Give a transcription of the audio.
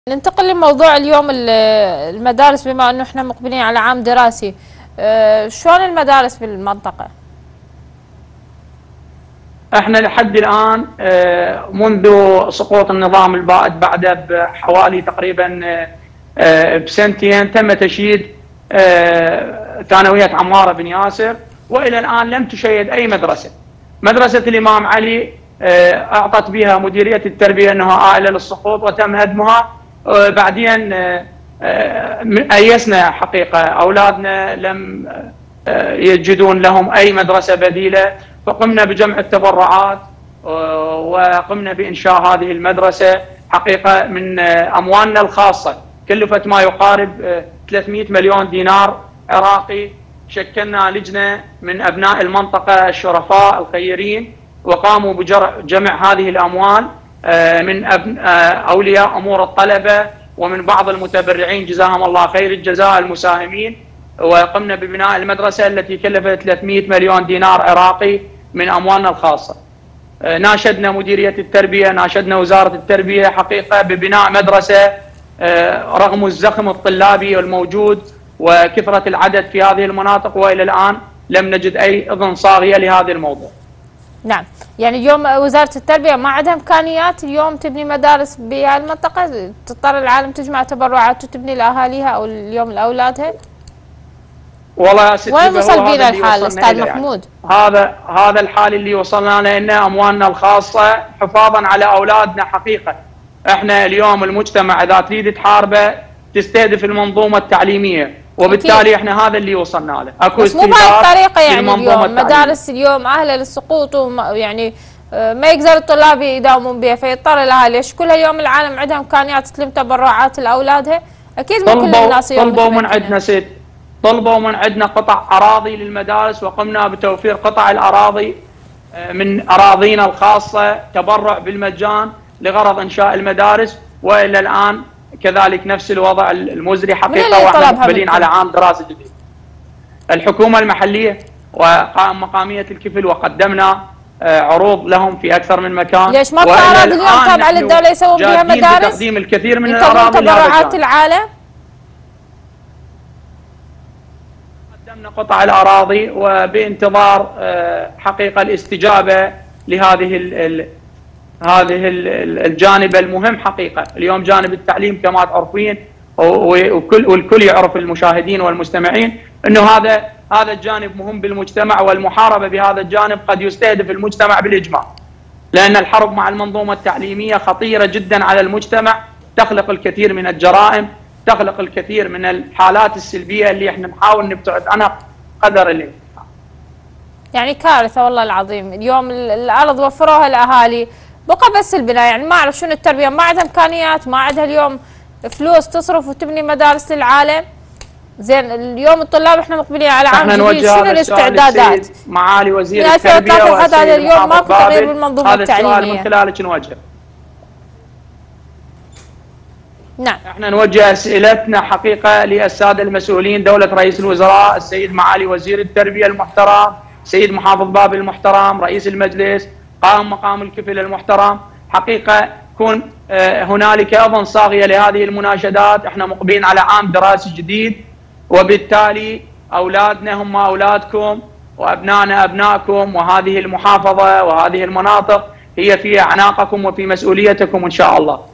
ننتقل لموضوع اليوم المدارس، بما انه احنا مقبلين على عام دراسي. شلون المدارس بالمنطقة؟ احنا لحد الان منذ سقوط النظام البائد بعده بحوالي تقريبا بسنتين تم تشييد ثانوية عمارة بن ياسر، والى الان لم تشيد اي مدرسة. مدرسة الامام علي اعطت بها مديرية التربية انها عائلة للسقوط وتم هدمها. بعدين أيسنا حقيقة أولادنا لم يجدون لهم أي مدرسة بديلة، فقمنا بجمع التبرعات وقمنا بإنشاء هذه المدرسة حقيقة من أموالنا الخاصة، كلفت ما يقارب 300 مليون دينار عراقي. شكلنا لجنة من أبناء المنطقة الشرفاء الخيرين وقاموا بجمع هذه الأموال من أولياء أمور الطلبة ومن بعض المتبرعين جزاهم الله خير الجزاء المساهمين، وقمنا ببناء المدرسة التي كلفت 300 مليون دينار عراقي من أموالنا الخاصة. ناشدنا مديرية التربية، ناشدنا وزارة التربية حقيقة ببناء مدرسة رغم الزخم الطلابي الموجود وكثرة العدد في هذه المناطق، وإلى الآن لم نجد أي أذن صاغية لهذا الموضوع. نعم، يعني اليوم وزارة التربية ما عندها إمكانيات اليوم تبني مدارس بهالمنطقة، تضطر العالم تجمع تبرعات وتبني لأهاليها أو اليوم لأولادها؟ والله يا ستي وين وصل بينا الحال أستاذ محمود؟ هذا الحال اللي وصلنا له، إن أموالنا الخاصة حفاظا على أولادنا حقيقة. احنا اليوم المجتمع إذا تريد تحاربه تستهدف المنظومة التعليمية، وبالتالي احنا هذا اللي وصلنا له. اكو بس مو بهالطريقه، يعني اليوم مدارس اليوم اهله للسقوط يعني ما يقدر الطلاب يداومون بها، فيضطر الاهالي. ليش كل اليوم العالم عندها امكانيات تلم تبرعات لاولادها؟ اكيد مو كل الناس اليوم طلبوا من عندنا طلبوا من عندنا قطع اراضي للمدارس، وقمنا بتوفير قطع الاراضي من اراضينا الخاصه تبرع بالمجان لغرض انشاء المدارس، والى الان كذلك نفس الوضع المزري حقيقه، واحنا مقبلين على عام دراسي جديد. الحكومه المحليه ومقاميه الكفل، وقدمنا عروض لهم في اكثر من مكان. ليش ما في اراضي اليوم تابعه للدوله يسوون بها مدارس؟ تقديم الكثير من الاراضي تبرعات العالم. قدمنا قطع الاراضي وبانتظار حقيقه الاستجابه لهذه الجانب المهم حقيقة. اليوم جانب التعليم كما تعرفين، والكل يعرف المشاهدين والمستمعين انه هذا الجانب مهم بالمجتمع، والمحاربة بهذا الجانب قد يستهدف المجتمع بالاجماع، لان الحرب مع المنظومة التعليمية خطيرة جدا على المجتمع، تخلق الكثير من الجرائم، تخلق الكثير من الحالات السلبية اللي احنا نحاول نبتعد عنها قدر الامكان. يعني كارثة والله العظيم. اليوم الارض وفروها الاهالي، بقى بس البناء. يعني ما اعرف شنو التربيه، ما عندها امكانيات، ما عندها اليوم فلوس تصرف وتبني مدارس للعالم. زين اليوم الطلاب احنا مقبلين على عام جديد، شنو الاستعدادات؟ معالي وزير التربيه والسيد اليوم ماكو تغيير بالمنظومه التعليميه. هذا السؤال من خلالك نوجه. نعم، احنا نوجه اسئلتنا حقيقه للساده المسؤولين، دوله رئيس الوزراء، السيد معالي وزير التربيه المحترم، سيد محافظ بابل المحترم، رئيس المجلس، قائم مقام الكفل المحترم. حقيقة يكون هنالك أذن صاغية لهذه المناشدات. احنا مقبلين على عام دراسي جديد، وبالتالي أولادنا هم أولادكم وأبنائنا أبنائكم، وهذه المحافظة وهذه المناطق هي في أعناقكم وفي مسؤوليتكم إن شاء الله.